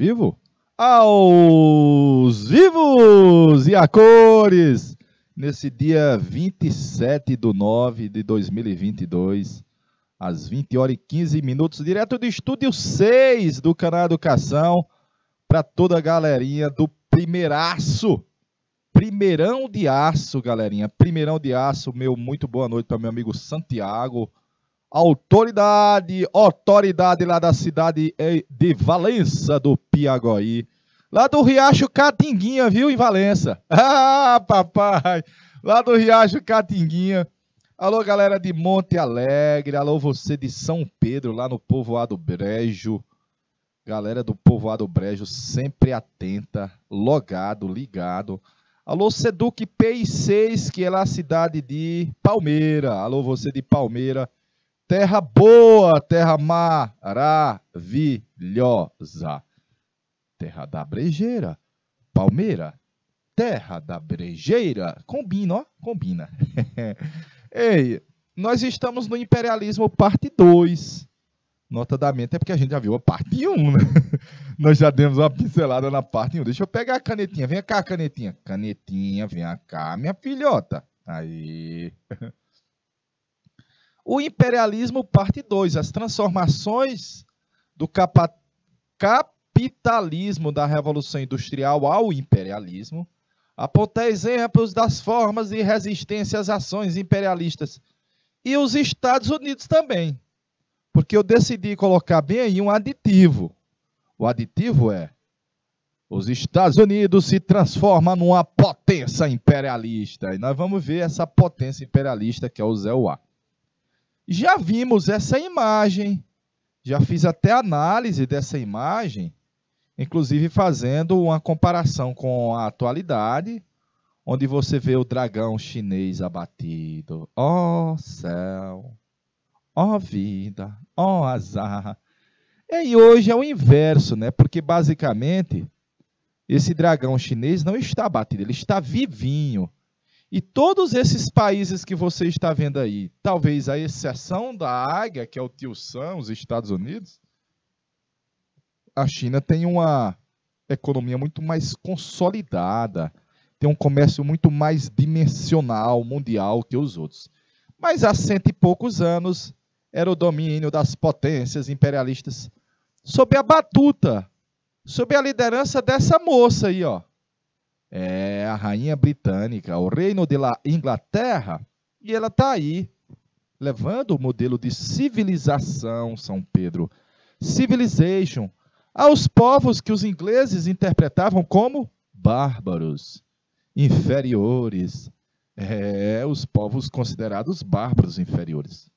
vivo? Aos vivos e a cores! Nesse dia 27/9/2022, às 20h15, direto do Estúdio 6 do Canal Educação, para toda a galerinha do Primeiraço. Primeirão de Aço, galerinha. Primeirão de Aço, meu muito boa noite para meu amigo Santiago. Autoridade lá da cidade de Valença do Piauí. Lá do Riacho Catinguinha, viu, em Valença. Ah, papai! Lá do Riacho Catinguinha. Alô, galera de Monte Alegre. Alô, você de São Pedro, lá no Povoado Brejo. Galera do Povoado Brejo, sempre atenta, logado, ligado. Alô, Seduc PI6, que é lá a cidade de Palmeira. Alô, você de Palmeira. Terra boa, terra maravilhosa. Terra da Brejeira. Palmeira. Terra da Brejeira. Combina, ó. Combina. Ei, nós estamos no Imperialismo parte 2. Notadamente é porque a gente já viu a parte 1, né? Nós já demos uma pincelada na parte 1. Deixa eu pegar a canetinha. Vem cá, canetinha. Canetinha, vem cá, minha filhota. Aí. O Imperialismo parte 2. As transformações do capitalismo da Revolução Industrial ao imperialismo. Apontar exemplos das formas de resistência às ações imperialistas. E os Estados Unidos também. Porque eu decidi colocar bem aí um aditivo. O aditivo é: os Estados Unidos se transformam numa potência imperialista. E nós vamos ver essa potência imperialista que é o ZEUA. Já vimos essa imagem. Já fiz até análise dessa imagem. Inclusive fazendo uma comparação com a atualidade. Onde você vê o dragão chinês abatido. Ó céu! Ó vida, ó azar. E hoje é o inverso, né? Porque basicamente esse dragão chinês não está abatido, ele está vivinho. E todos esses países que você está vendo aí, talvez a exceção da águia, que é o tio Sam, os Estados Unidos, a China tem uma economia muito mais consolidada, tem um comércio muito mais dimensional, mundial que os outros. Mas há 100 e poucos anos era o domínio das potências imperialistas sob a batuta, sob a liderança dessa moça aí, ó. É a rainha britânica, o reino de Inglaterra, e ela está aí, levando o modelo de civilização, São Pedro, civilization, aos povos que os ingleses interpretavam como bárbaros, inferiores, os povos considerados bárbaros inferiores.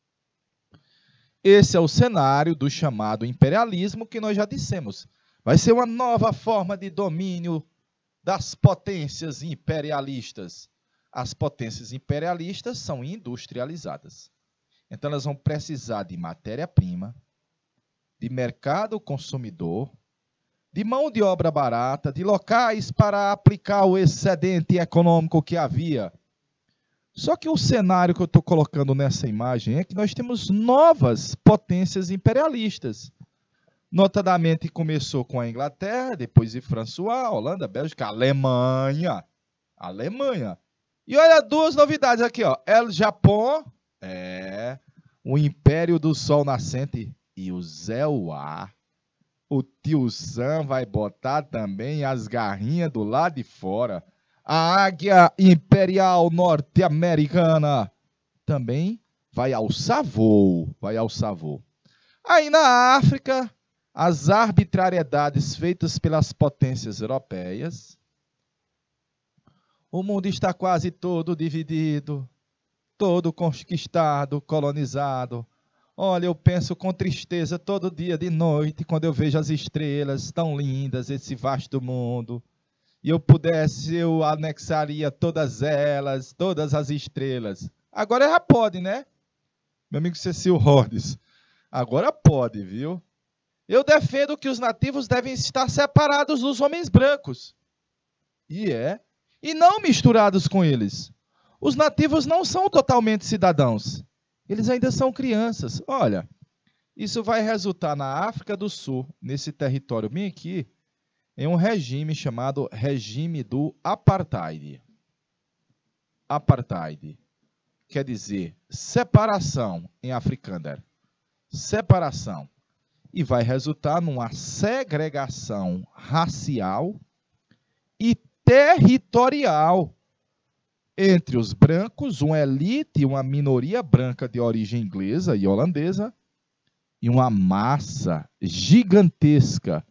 Esse é o cenário do chamado imperialismo que nós já dissemos. Vai ser uma nova forma de domínio das potências imperialistas. As potências imperialistas são industrializadas. Então, elas vão precisar de matéria-prima, de mercado consumidor, de mão de obra barata, de locais para aplicar o excedente econômico que havia. Só que o cenário que eu estou colocando nessa imagem é que nós temos novas potências imperialistas. Notadamente, começou com a Inglaterra, depois de François, Holanda, Bélgica, Alemanha. E olha duas novidades aqui, ó. El Japão, o Império do Sol Nascente e o ZEUA. O tio Sam vai botar também as garrinhas do lado de fora. A águia imperial norte-americana também vai alçar voo, Aí na África, as arbitrariedades feitas pelas potências europeias. O mundo está quase todo dividido, todo conquistado, colonizado. Olha, eu penso com tristeza todo dia de noite, quando eu vejo as estrelas tão lindas, esse vasto mundo. E eu pudesse, eu anexaria todas elas, todas as estrelas. Agora já pode, né? Meu amigo Cecil Rhodes. Agora pode, viu? Eu defendo que os nativos devem estar separados dos homens brancos. E não misturados com eles. Os nativos não são totalmente cidadãos. Eles ainda são crianças. Olha, Isso vai resultar na África do Sul, nesse território bem aqui, em um regime chamado regime do Apartheid. Apartheid quer dizer separação em africâner. Separação. E vai resultar numa segregação racial e territorial entre os brancos, uma elite e uma minoria branca de origem inglesa e holandesa, e uma massa gigantesca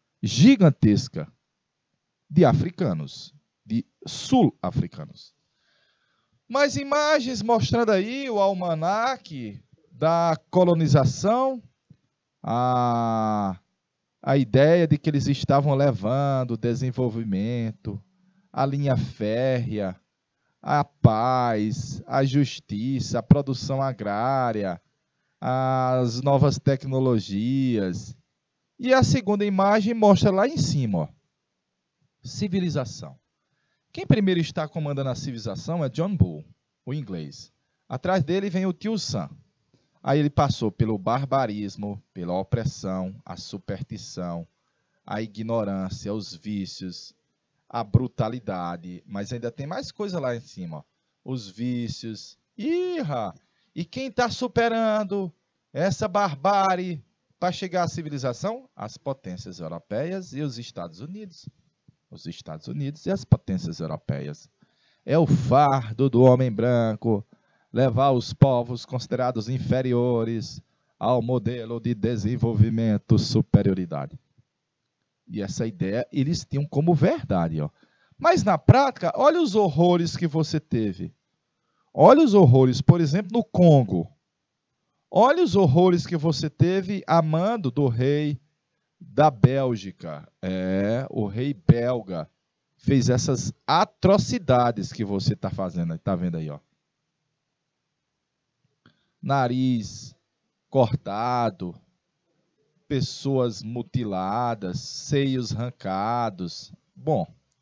de africanos, de sul-africanos. Mas imagens mostrando aí o almanaque da colonização, a ideia de que eles estavam levando o desenvolvimento, a linha férrea, a paz, a justiça, a produção agrária, as novas tecnologias. E a segunda imagem mostra lá em cima, ó, civilização. Quem primeiro está comandando a civilização é John Bull, o inglês. Atrás dele vem o tio Sam. Aí ele passou pelo barbarismo, pela opressão, a superstição, a ignorância, os vícios, a brutalidade. Mas ainda tem mais coisa lá em cima, ó. Os vícios. E quem está superando essa barbárie para chegar à civilização? As potências europeias e os Estados Unidos. Os Estados Unidos e as potências europeias. É o fardo do homem branco levar os povos considerados inferiores ao modelo de desenvolvimento superioridade. E essa ideia eles tinham como verdade, ó. Mas na prática, olha os horrores que você teve. Olha os horrores, por exemplo, no Congo. Olha os horrores que você teve a mando do rei da Bélgica. O rei belga fez essas atrocidades que você está fazendo, está vendo aí, ó. Nariz cortado, pessoas mutiladas, seios arrancados. Bom,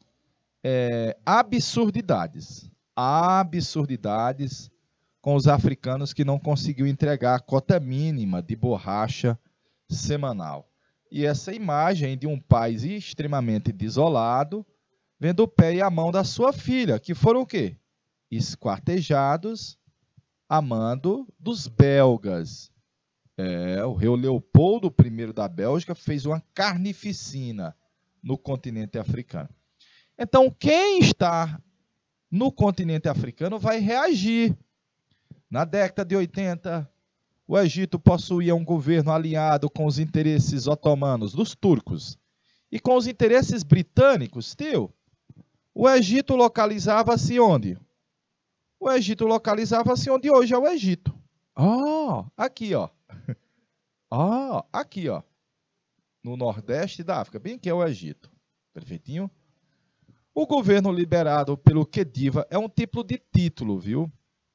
absurdidades. Absurdidades com os africanos que não conseguiu entregar a cota mínima de borracha semanal. E essa imagem de um pai extremamente desolado, vendo o pé e a mão da sua filha, que foram o quê? Esquartejados a mando dos belgas. O rei Leopoldo I da Bélgica fez uma carnificina no continente africano. Então, quem está no continente africano vai reagir. Na década de 80, o Egito possuía um governo alinhado com os interesses otomanos, dos turcos, e com os interesses britânicos, tio. O Egito localizava-se onde? O Egito localizava-se onde hoje é o Egito. Aqui, ó. Aqui, ó. No nordeste da África, bem que é o Egito. Perfeitinho? O governo liberado pelo Khedive é um tipo de título, viu?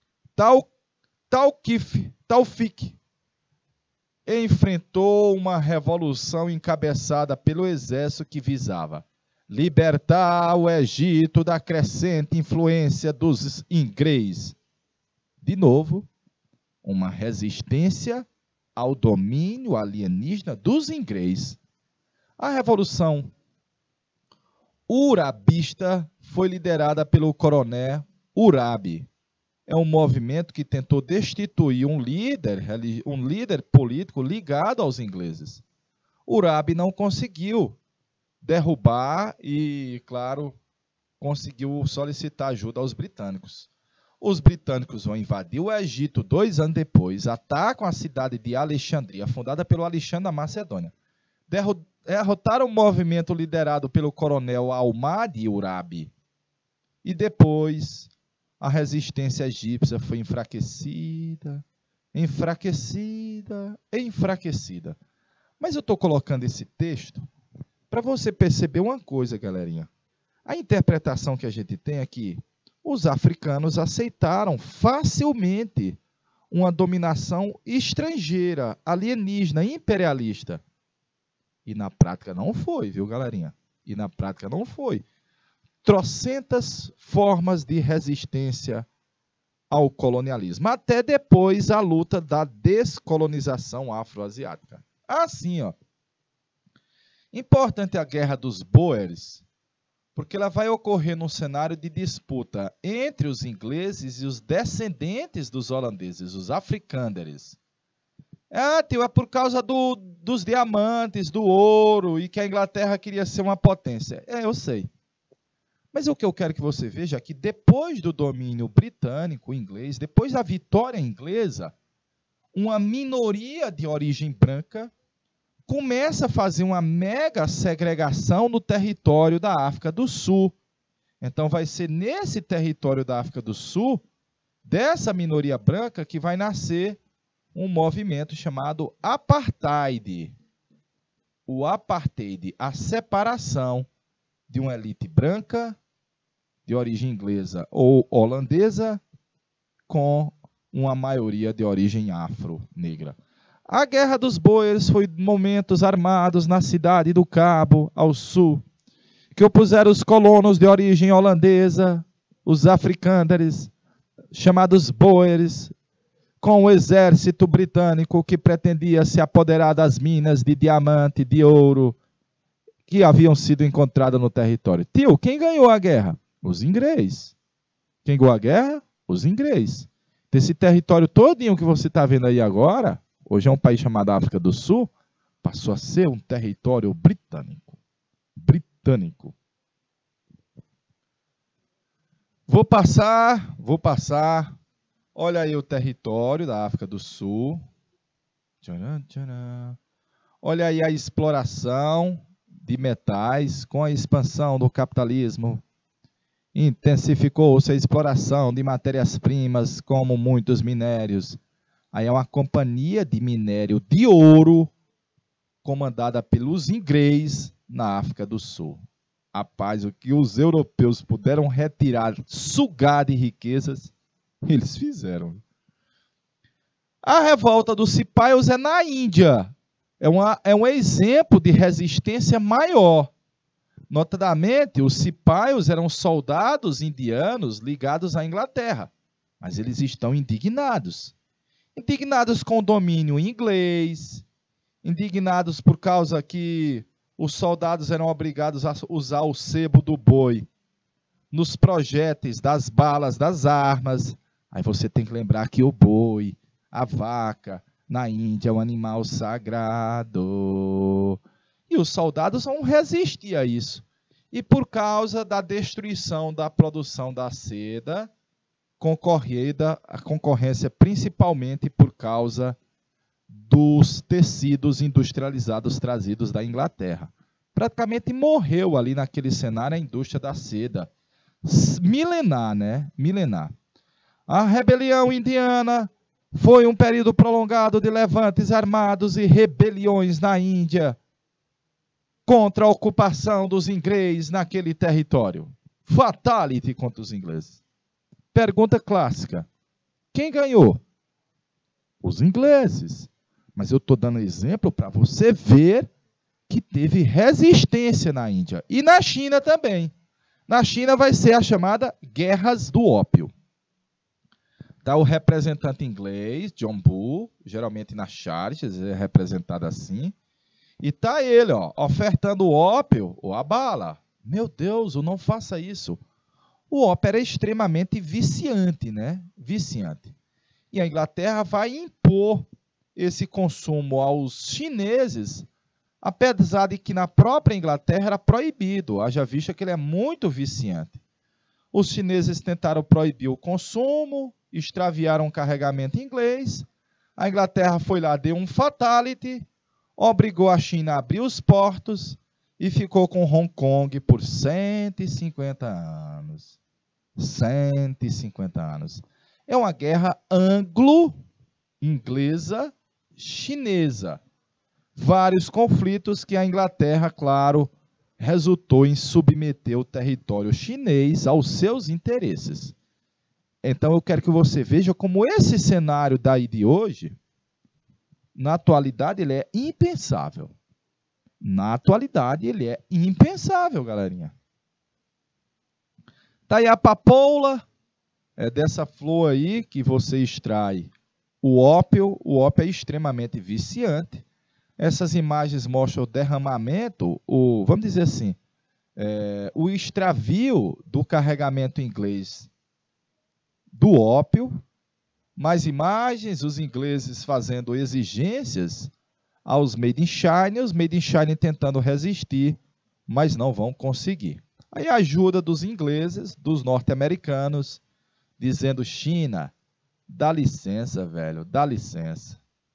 Taufik enfrentou uma revolução encabeçada pelo exército que visava libertar o Egito da crescente influência dos ingleses. De novo, uma resistência ao domínio alienígena dos ingleses. A revolução urabista foi liderada pelo coronel Urabi. É um movimento que tentou destituir um líder político ligado aos ingleses. Urabi não conseguiu derrubar e, claro, conseguiu solicitar ajuda aos britânicos. Os britânicos vão invadir o Egito 2 anos depois, atacam a cidade de Alexandria, fundada pelo Alexandre da Macedônia. Derrotaram o movimento liderado pelo coronel Almadi Urabi. E depois, a resistência egípcia foi enfraquecida. Mas eu estou colocando esse texto para você perceber uma coisa, galerinha. A interpretação que a gente tem é que os africanos aceitaram facilmente uma dominação estrangeira, alienígena, imperialista. E na prática não foi, viu, galerinha? E na prática não foi. Trocentas formas de resistência ao colonialismo, até depois a luta da descolonização afroasiática. Assim, ó. Importante a Guerra dos Boers, porque ela vai ocorrer num cenário de disputa entre os ingleses e os descendentes dos holandeses, os africânderes. Tio, é por causa dos diamantes, do ouro, e que a Inglaterra queria ser uma potência. Eu sei. Mas o que eu quero que você veja é que depois do domínio britânico, inglês, depois da vitória inglesa, uma minoria de origem branca começa a fazer uma mega segregação no território da África do Sul. Então vai ser nesse território da África do Sul, dessa minoria branca, que vai nascer um movimento chamado apartheid. O apartheid, a separação de uma elite branca, de origem inglesa ou holandesa, com uma maioria de origem afro-negra. A Guerra dos Boers foi momentos armados na cidade do Cabo, ao sul, que opuseram os colonos de origem holandesa, os africânderes, chamados Boers, com o exército britânico que pretendia se apoderar das minas de diamante, de ouro, que haviam sido encontradas no território. Tio, quem ganhou a guerra? Os ingleses. Quem ganhou a guerra? Os ingleses. Desse território todinho que você está vendo aí agora, hoje é um país chamado África do Sul, passou a ser um território britânico. Britânico. Vou passar. Olha aí o território da África do Sul. Tcharam, tcharam. Olha aí a exploração de metais com a expansão do capitalismo. Intensificou-se a exploração de matérias-primas, como muitos minérios. Aí é uma companhia de minério de ouro, comandada pelos ingleses na África do Sul. Rapaz, o que os europeus puderam retirar, sugar de riquezas, eles fizeram. A revolta dos cipaios é na Índia. É um exemplo de resistência maior. Notadamente, os cipaios eram soldados indianos ligados à Inglaterra, mas eles estão indignados. Indignados com o domínio inglês, indignados por causa que os soldados eram obrigados a usar o sebo do boi nos projéteis das balas das armas. Aí você tem que lembrar que o boi, a vaca, na Índia é um animal sagrado. E os soldados vão resistir a isso. E por causa da destruição da produção da seda, a concorrência principalmente por causa dos tecidos industrializados trazidos da Inglaterra. Praticamente morreu ali naquele cenário a indústria da seda. Milenar, né? Milenar. A rebelião indiana foi um período prolongado de levantes armados e rebeliões na Índia contra a ocupação dos ingleses naquele território. Fatality contra os ingleses. Pergunta clássica. Quem ganhou? Os ingleses. Mas eu estou dando exemplo para você ver que teve resistência na Índia. E na China também. Na China vai ser a chamada Guerras do Ópio. Está o representante inglês, John Bull, geralmente na Chartres, é representado assim. E está ele, ó, ofertando o ópio ou a bala. Meu Deus, não faça isso. O ópio era extremamente viciante, né? Viciante. E a Inglaterra vai impor esse consumo aos chineses, apesar de que na própria Inglaterra era proibido, haja vista que ele é muito viciante. Os chineses tentaram proibir o consumo, extraviaram o carregamento inglês, a Inglaterra foi lá, deu um fatality, obrigou a China a abrir os portos e ficou com Hong Kong por 150 anos. 150 anos. É uma guerra anglo-inglesa-chinesa. Vários conflitos que a Inglaterra, claro, resultou em submeter o território chinês aos seus interesses. Então eu quero que você veja como esse cenário daí de hoje, na atualidade, ele é impensável. Na atualidade, ele é impensável, galerinha. Tá aí a papoula, É dessa flor aí que você extrai o ópio. O ópio é extremamente viciante. Essas imagens mostram o derramamento, vamos dizer assim, o extravio do carregamento inglês do ópio. Mais imagens, os ingleses fazendo exigências aos Made in China, os Made in China tentando resistir, mas não vão conseguir. Aí a ajuda dos ingleses, dos norte-americanos, dizendo: China, dá licença, velho, dá licença.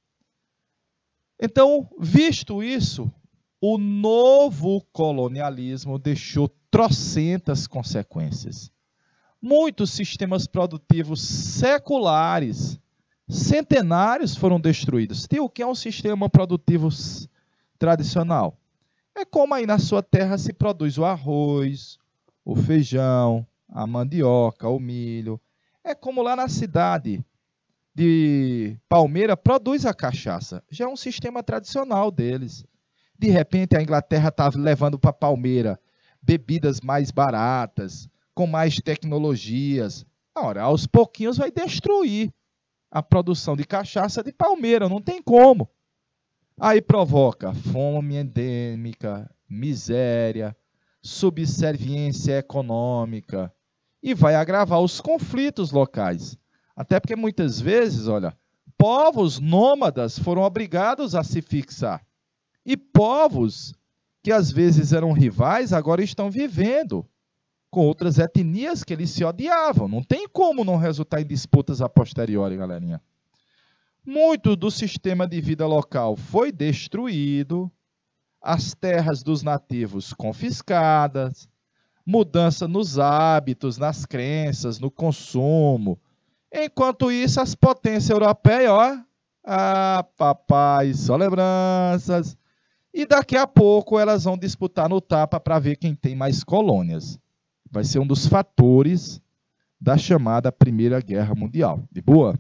Então, visto isso, o novo colonialismo deixou trocentas consequências. Muitos sistemas produtivos seculares, centenários, foram destruídos. E o que é um sistema produtivo tradicional? É como aí na sua terra se produz o arroz, o feijão, a mandioca, o milho. É como lá na cidade de Palmeira produz a cachaça. Já é um sistema tradicional deles. De repente a Inglaterra está levando para Palmeira bebidas mais baratas, com mais tecnologias. Ora, aos pouquinhos vai destruir a produção de cachaça de Palmeira, não tem como. Aí provoca fome endêmica, miséria, subserviência econômica e vai agravar os conflitos locais. Até porque muitas vezes, olha, povos nômadas foram obrigados a se fixar. E povos que às vezes eram rivais agora estão vivendo com outras etnias que eles se odiavam. Não tem como não resultar em disputas a posteriori, galerinha. Muito do sistema de vida local foi destruído, as terras dos nativos confiscadas, mudança nos hábitos, nas crenças, no consumo. Enquanto isso, as potências europeias, ó, papai, só lembranças. E daqui a pouco elas vão disputar no tapa para ver quem tem mais colônias. Vai ser um dos fatores da chamada Primeira Guerra Mundial. De boa?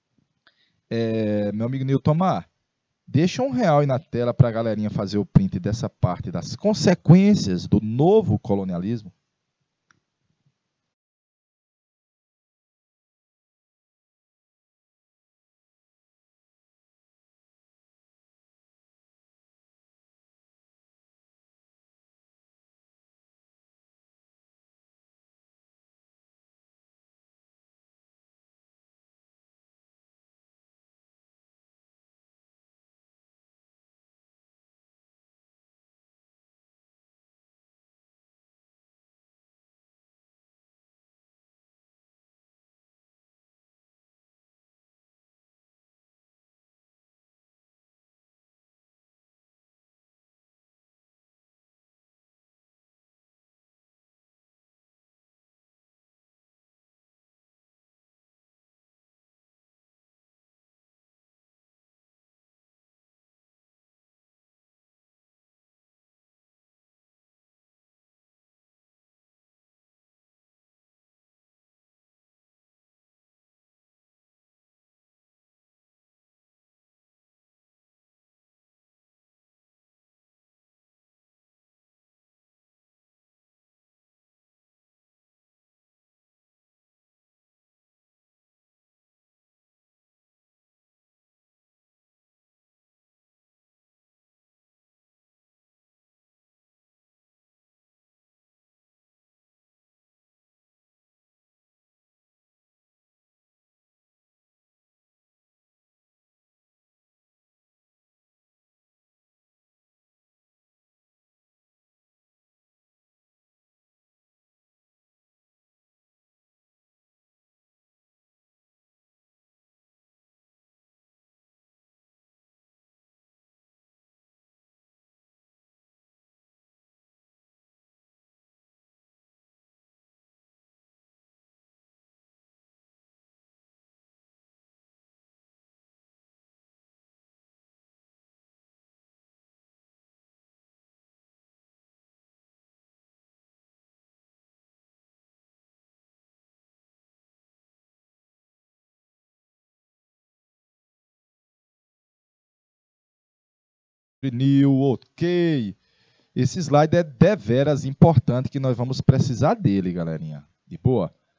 Meu amigo Nilton Mar, deixa R$1 aí na tela para a galerinha fazer o print dessa parte das consequências do novo colonialismo. New, ok. Esse slide é deveras importante que nós vamos precisar dele, galerinha. De boa?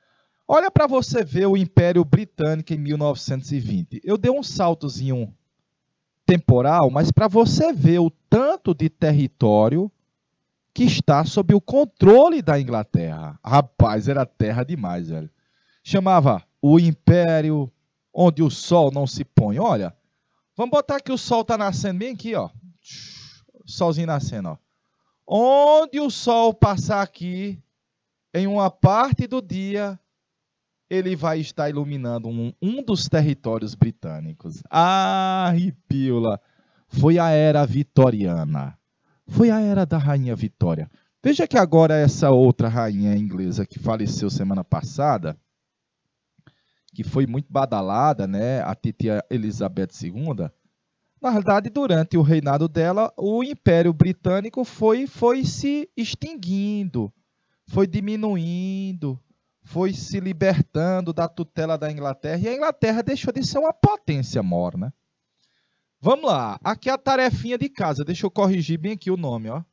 Olha para você ver o Império Britânico em 1920. Eu dei um saltozinho temporal, mas para você ver o tanto de território que está sob o controle da Inglaterra. Rapaz, era terra demais, velho. Chamava o Império onde o sol não se põe. Olha, vamos botar que o sol está nascendo bem aqui, ó. Solzinho nascendo, ó. Onde o sol passar aqui, em uma parte do dia, ele vai estar iluminando um dos territórios britânicos. Ah, Ripila! Foi a era vitoriana. Foi a era da Rainha Vitória. Veja que agora essa outra rainha inglesa que faleceu semana passada, que foi muito badalada, né, a titia Elizabeth II, na verdade, durante o reinado dela, o Império Britânico foi se extinguindo, foi diminuindo, foi se libertando da tutela da Inglaterra, e a Inglaterra deixou de ser uma potência mor, né? Vamos lá, aqui é a tarefinha de casa, deixa eu corrigir bem aqui o nome, ó.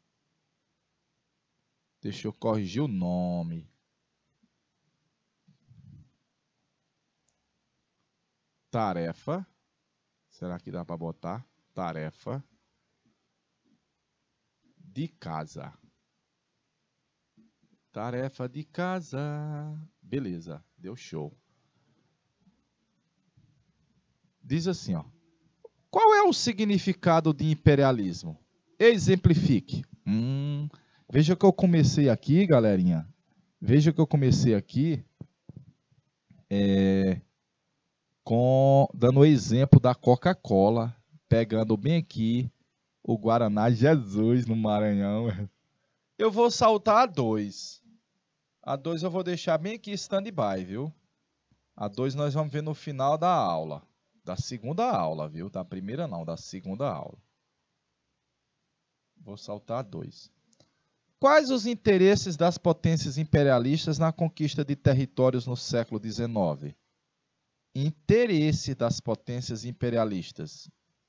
Deixa eu corrigir o nome. Tarefa. Será que dá para botar? Tarefa de casa. Tarefa de casa. Beleza, deu show. Diz assim, ó. Qual é o significado de imperialismo? Exemplifique. Veja que eu comecei aqui, galerinha. Veja que eu comecei aqui dando o exemplo da Coca-Cola, pegando bem aqui o Guaraná Jesus no Maranhão. Eu vou saltar a 2. A 2 eu vou deixar bem aqui stand-by, viu? A 2 nós vamos ver no final da aula. Da segunda aula, viu? Da primeira não, da segunda aula. Vou saltar a 2. Quais os interesses das potências imperialistas na conquista de territórios no século XIX? Interesse das potências imperialistas.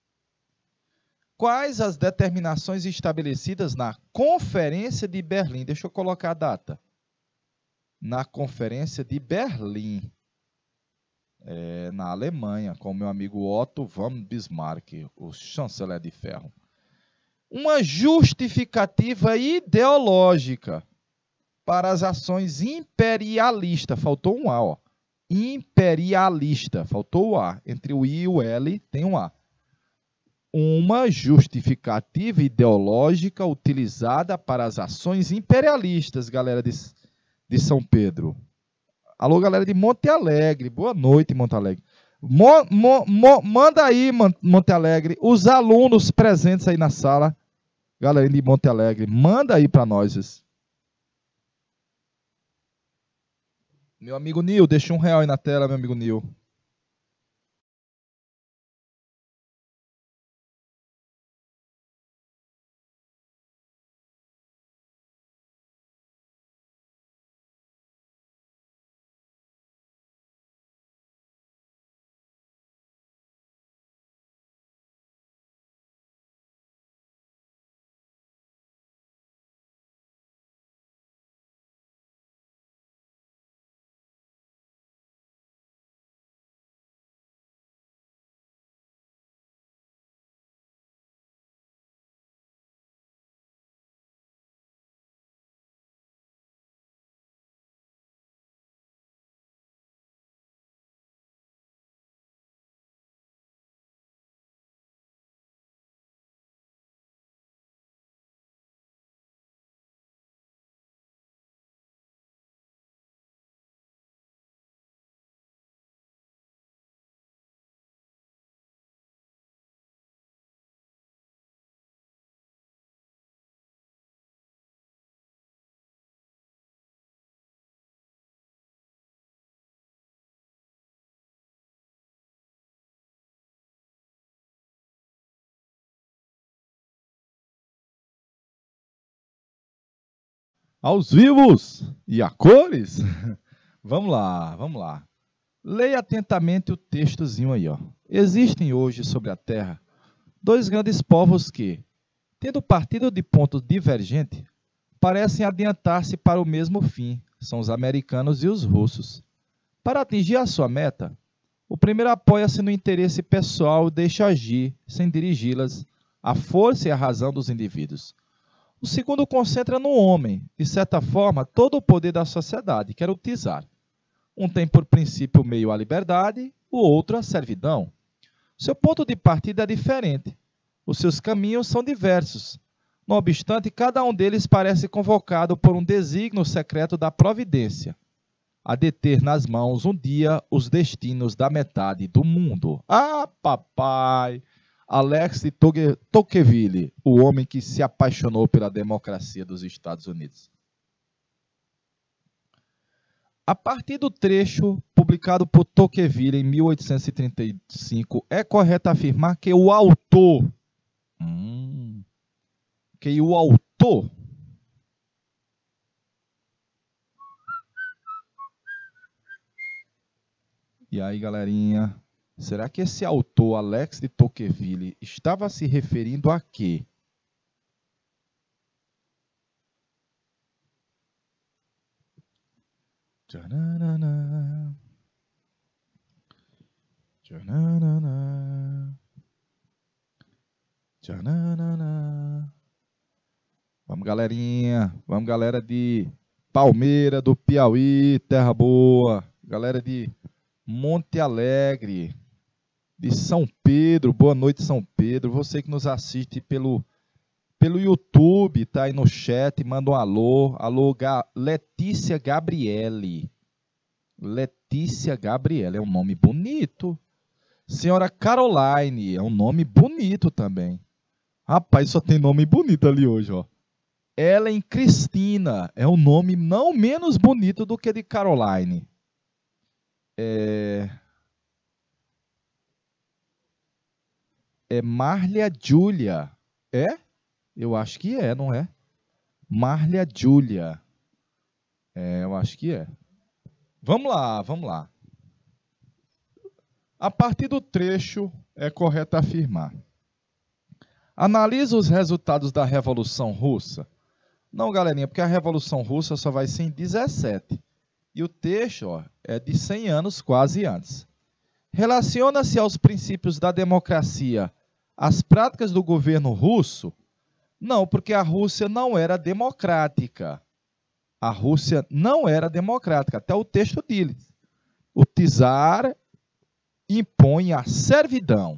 Quais as determinações estabelecidas na Conferência de Berlim? Deixa eu colocar a data. Na Conferência de Berlim, na Alemanha, com o meu amigo Otto von Bismarck, o chanceler de ferro. Uma justificativa ideológica para as ações imperialistas. Faltou um A, ó. Imperialista. Faltou o A. Entre o I e o L tem um A. Uma justificativa ideológica utilizada para as ações imperialistas, galera de São Pedro. Alô, galera de Monte Alegre. Boa noite, Monte Alegre. Manda aí, Monte Alegre, os alunos presentes aí na sala. Galera de Monte Alegre, manda aí para nós. Meu amigo Nil, deixa R$1 aí na tela, meu amigo Nil. Aos vivos e a cores. Vamos lá, vamos lá. Leia atentamente o textozinho aí, ó. Existem hoje sobre a Terra dois grandes povos que, tendo partido de pontos divergentes, parecem adiantar-se para o mesmo fim. São os americanos e os russos. Para atingir a sua meta, o primeiro apoia-se no interesse pessoal e deixa agir, sem dirigi-las, a força e a razão dos indivíduos. O segundo concentra no homem, de certa forma, todo o poder da sociedade, quer o czar. Um tem por princípio o meio à liberdade, o outro a servidão. Seu ponto de partida é diferente. Os seus caminhos são diversos. Não obstante, cada um deles parece convocado por um desígnio secreto da providência, a deter nas mãos um dia os destinos da metade do mundo. Ah, papai! Alex de Tocqueville, o homem que se apaixonou pela democracia dos Estados Unidos. A partir do trecho publicado por Tocqueville em 1835, é correto afirmar que o autor E aí, galerinha, será que esse autor, Alex de Tocqueville, estava se referindo a quê? Tchananana. Tchananana. Tchananana. Vamos, galerinha. Vamos, galera de Palmeira, do Piauí, Terra Boa. Galera de Monte Alegre, de São Pedro. Boa noite, São Pedro. Você que nos assiste pelo YouTube, tá aí no chat, manda um alô. Alô, Letícia Gabriele. Letícia Gabriele, é um nome bonito. Senhora Caroline, é um nome bonito também. Rapaz, só tem nome bonito ali hoje, ó. Ellen Cristina, é um nome não menos bonito do que de Caroline. É Marlia Júlia. É? Eu acho que é, não é? Marlia Júlia. Eu acho que é. Vamos lá, vamos lá. A partir do trecho, é correto afirmar. Analisa os resultados da Revolução Russa. Não, galerinha, porque a Revolução Russa só vai ser em 17. E o texto, ó, é de 100 anos quase antes. Relaciona-se aos princípios da democracia as práticas do governo russo? Não, porque a Rússia não era democrática. A Rússia não era democrática, até o texto diz. O czar impõe a servidão.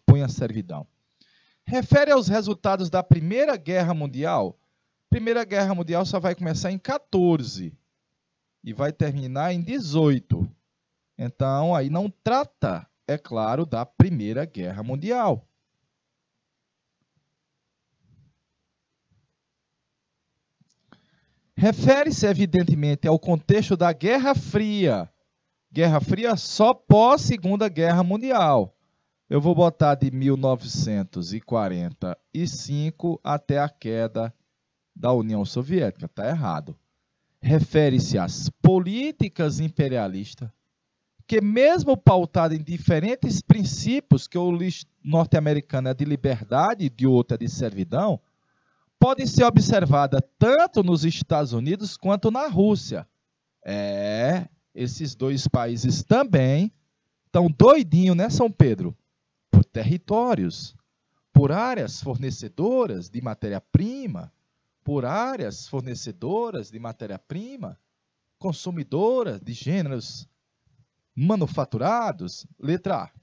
Refere aos resultados da Primeira Guerra Mundial. Primeira Guerra Mundial só vai começar em 14 e vai terminar em 18. Então, aí não trata, é claro, da Primeira Guerra Mundial. Refere-se, evidentemente, ao contexto da Guerra Fria. Guerra Fria só pós-Segunda Guerra Mundial. Eu vou botar de 1945 até a queda da União Soviética. Está errado. Refere-se às políticas imperialistas, que mesmo pautada em diferentes princípios, que o norte-americano é de liberdade e de outro é de servidão, podem ser observadas tanto nos Estados Unidos quanto na Rússia. Esses dois países também estão doidinhos, né, São Pedro? Por territórios, por áreas fornecedoras de matéria-prima, consumidoras de gêneros manufaturados. Letra A.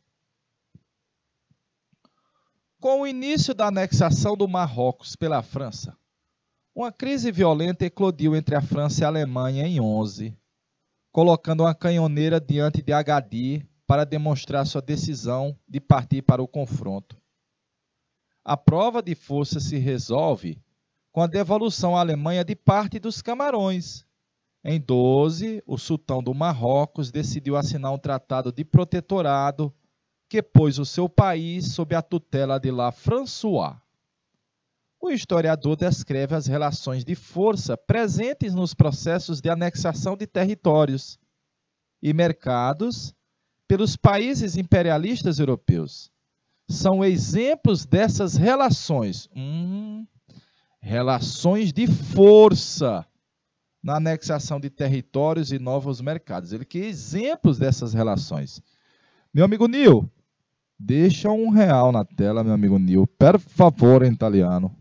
Com o início da anexação do Marrocos pela França, uma crise violenta eclodiu entre a França e a Alemanha em 11, colocando uma canhoneira diante de Agadir para demonstrar sua decisão de partir para o confronto. A prova de força se resolve com a devolução à Alemanha de parte dos Camarões. Em 12, o sultão do Marrocos decidiu assinar um tratado de protetorado que pôs o seu país sob a tutela de La François. O historiador descreve as relações de força presentes nos processos de anexação de territórios e mercados pelos países imperialistas europeus. São exemplos dessas relações. Relações de força. na anexação de territórios e novos mercados. Ele quer exemplos dessas relações. Meu amigo Nil, deixa R$ 1 na tela, meu amigo Nil. Per favore, em italiano.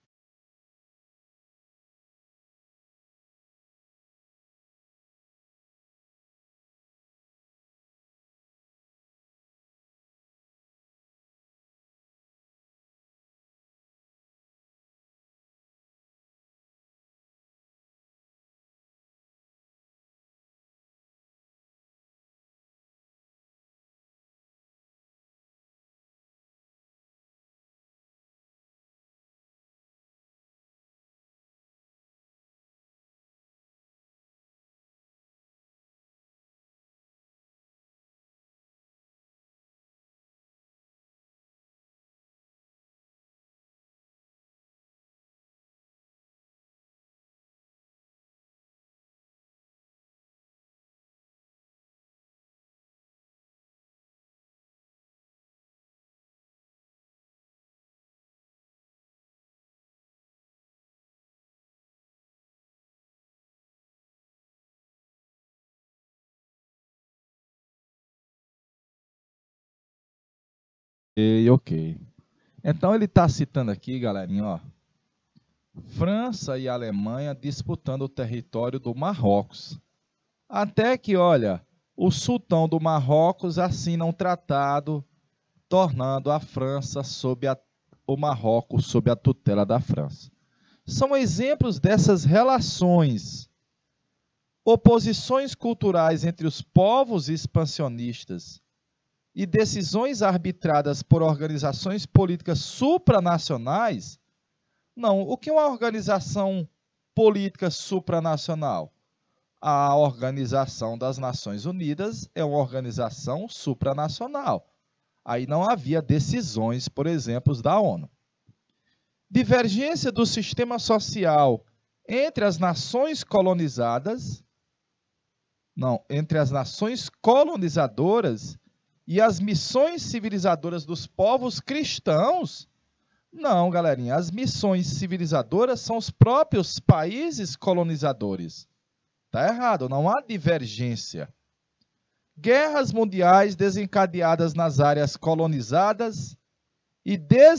Ok. Então ele está citando aqui, galerinha, ó, França e Alemanha disputando o território do Marrocos. Até que, olha, o sultão do Marrocos assina um tratado tornando a França o Marrocos sob a tutela da França. São exemplos dessas relações, oposições culturais entre os povos expansionistas e decisões arbitradas por organizações políticas supranacionais. Não, o que é uma organização política supranacional? A Organização das Nações Unidas é uma organização supranacional. Aí não havia decisões, por exemplo, da ONU. Divergência do sistema social entre as nações colonizadas, entre as nações colonizadoras e as missões civilizadoras dos povos cristãos. Não, galerinha, as missões civilizadoras são os próprios países colonizadores. Está errado, não há divergência. Guerras mundiais desencadeadas nas áreas colonizadas e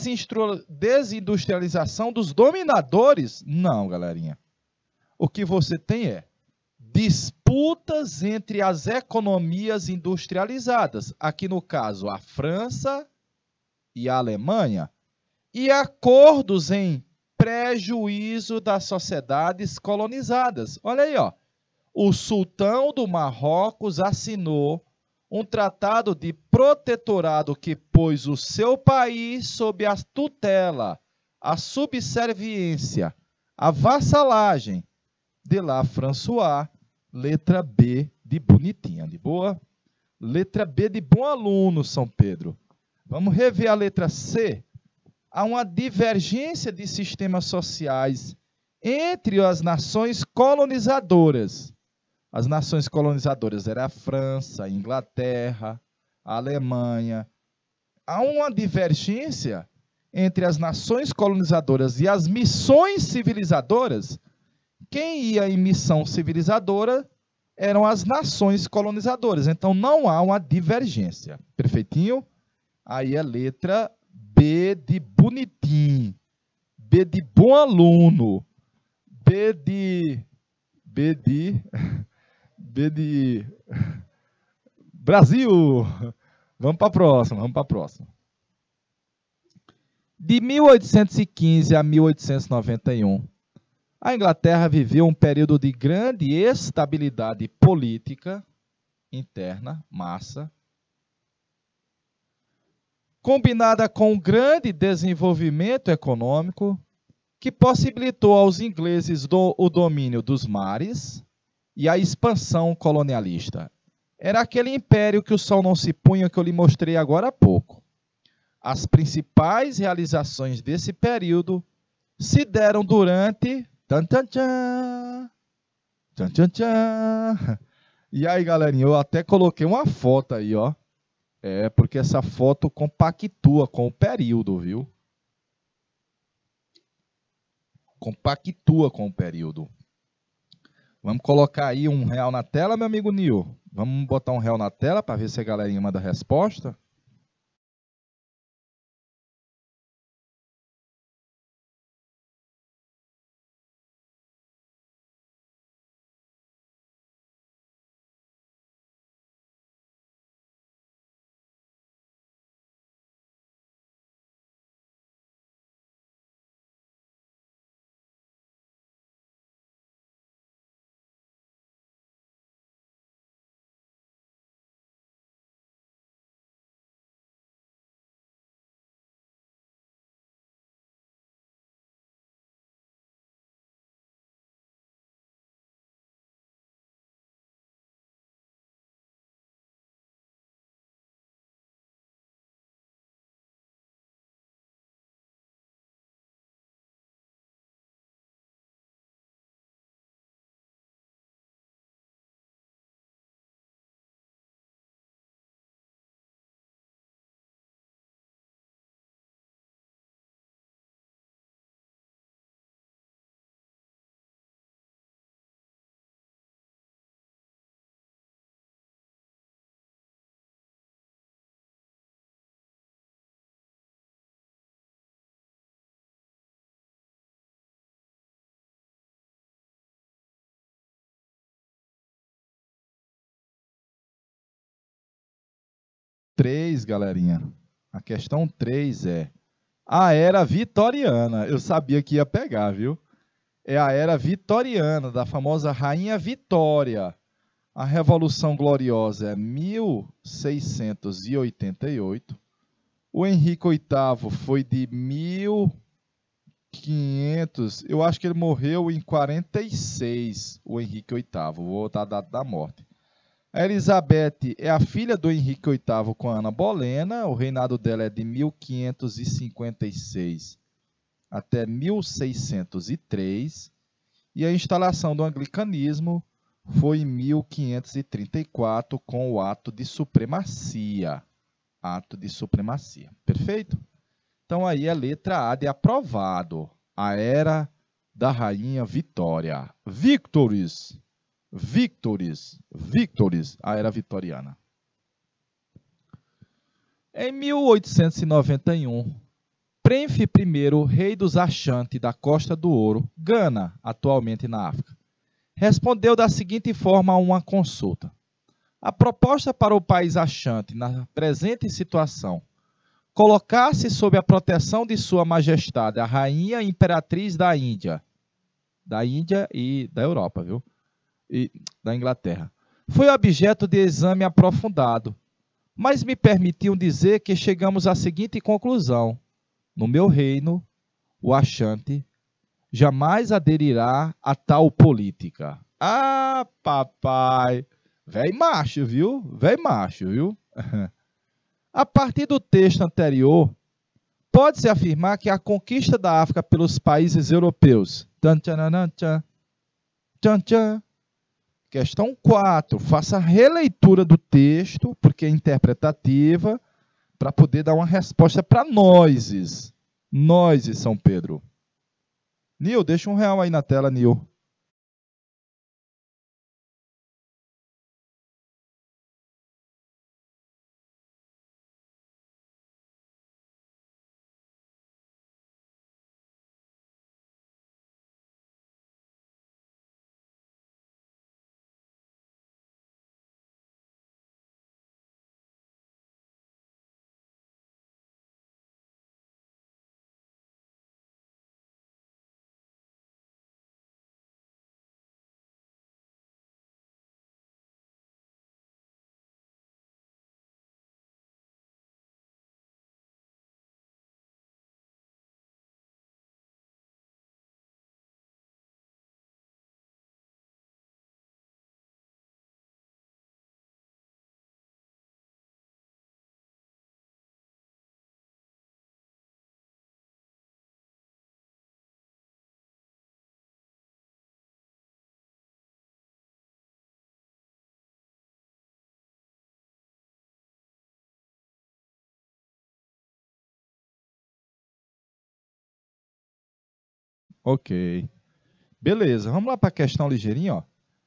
desindustrialização dos dominadores. Não, galerinha. O que você tem é disputas entre as economias industrializadas. Aqui no caso, a França e a Alemanha. E acordos em prejuízo das sociedades colonizadas. Olha aí, ó. O sultão do Marrocos assinou um tratado de protetorado que pôs o seu país sob a tutela, a subserviência, a vassalagem de lá François, letra B de bonitinha, de boa? Letra B de bom aluno, São Pedro. Vamos rever a letra C. Há uma divergência de sistemas sociais entre as nações colonizadoras. As nações colonizadoras eram a França, a Inglaterra, a Alemanha. Há uma divergência entre as nações colonizadoras e as missões civilizadoras. Quem ia em missão civilizadora eram as nações colonizadoras. Então, não há uma divergência. Perfeitinho? Aí é letra B de bonitinho. B de bom aluno. B de Brasil. Vamos para a próxima, De 1815 a 1891, a Inglaterra viveu um período de grande estabilidade política interna, massa, combinada com um grande desenvolvimento econômico que possibilitou aos ingleses o domínio dos mares e a expansão colonialista. Era aquele império que o sol não se punha que eu lhe mostrei agora há pouco. As principais realizações desse período se deram durante... E aí, galerinha, eu até coloquei uma foto aí, ó. Porque essa foto compactua com o período, viu? Compactua com o período. Vamos colocar aí R$ 1 na tela, meu amigo Nil. Vamos botar R$ 1 na tela para ver se a galerinha manda a resposta. Três, galerinha. A questão 3 é a Era Vitoriana. Eu sabia que ia pegar, viu? É a Era Vitoriana, da famosa Rainha Vitória. A Revolução Gloriosa é 1688. O Henrique VIII foi de 1500. Eu acho que ele morreu em 46, o Henrique VIII. Vou botar a data da morte. A Elizabeth é a filha do Henrique VIII com a Ana Bolena. O reinado dela é de 1556 até 1603. E a instalação do anglicanismo foi em 1534 com o ato de supremacia. Ato de supremacia. Perfeito? Então aí a letra A de aprovado. A Era da Rainha Vitória. Victories. Victories. Victories. A Era Vitoriana. Em 1891, Prenfe I, rei dos Ashanti da Costa do Ouro, Gana, atualmente na África, respondeu da seguinte forma a uma consulta. A proposta para o país Ashanti, na presente situação, colocar-se sob a proteção de Sua Majestade, a Rainha Imperatriz da Índia e da Europa, viu? E da Inglaterra, foi objeto de exame aprofundado, mas me permitiu dizer que chegamos à seguinte conclusão. No meu reino, o Ashanti jamais aderirá a tal política. Ah, papai! Véi macho, viu? Véi macho, viu? A partir do texto anterior, pode-se afirmar que a conquista da África pelos países europeus. Questão 4. Faça a releitura do texto, porque é interpretativa, para poder dar uma resposta para nós. Nós, São Pedro. Nil, deixa R$ 1 aí na tela, Nil. Ok. Beleza, vamos lá para a questão ligeirinha, ó.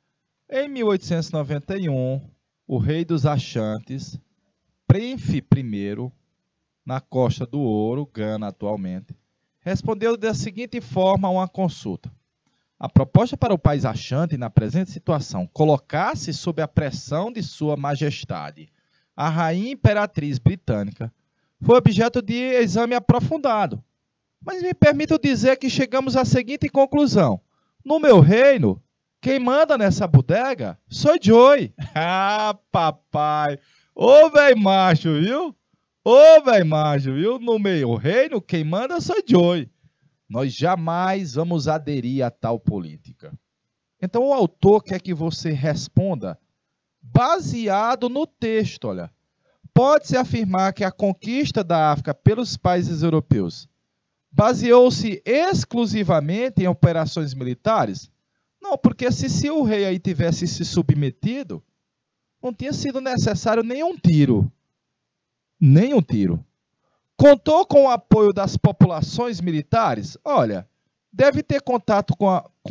Em 1891, o rei dos Achantes, Prenfe I, na Costa do Ouro, Gana atualmente, respondeu da seguinte forma a uma consulta. A proposta para o país Achante, na presente situação, colocar-se sob a pressão de Sua Majestade, a Rainha Imperatriz Britânica, foi objeto de exame aprofundado. Mas me permito dizer que chegamos à seguinte conclusão. No meu reino, quem manda nessa bodega sou Joey. Ah, papai! Ô, velho macho, viu? Ô, velho macho, viu? No meu reino, quem manda sou Joey. Nós jamais vamos aderir a tal política. Então, o autor quer que você responda baseado no texto. Olha, pode-se afirmar que a conquista da África pelos países europeus baseou-se exclusivamente em operações militares? Não, porque se o rei aí tivesse se submetido, não tinha sido necessário nenhum tiro. Nenhum tiro. Contou com o apoio das populações militares? Olha, deve ter contado com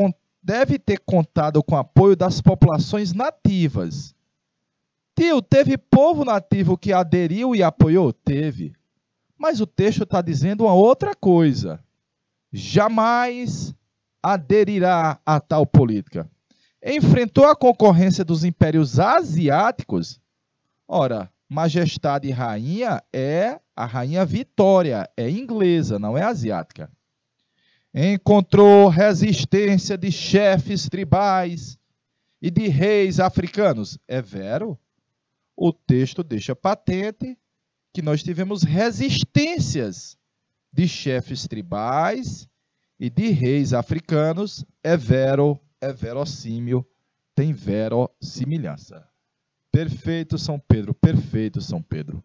o apoio das populações nativas. Tio, teve povo nativo que aderiu e apoiou? Teve. Mas o texto está dizendo uma outra coisa. Jamais aderirá a tal política. Enfrentou a concorrência dos impérios asiáticos? Ora, Majestade Rainha é a Rainha Vitória, é inglesa, não é asiática. Encontrou resistência de chefes tribais e de reis africanos? É vero? O texto deixa patente que nós tivemos resistências de chefes tribais e de reis africanos. É vero, é verossímil, tem verossimilhança. Perfeito, São Pedro, perfeito, São Pedro.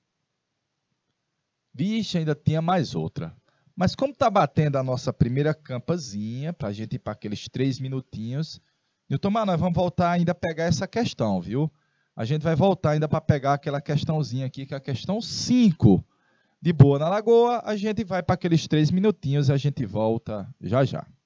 Vixe, ainda tinha mais outra. Mas como está batendo a nossa primeira campazinha, para a gente ir para aqueles 3 minutinhos, Newton, nós vamos voltar ainda a pegar essa questão, viu? A gente vai voltar ainda para pegar aquela questãozinha aqui, que é a questão 5. De Boa na Lagoa, a gente vai para aqueles 3 minutinhos e a gente volta já já.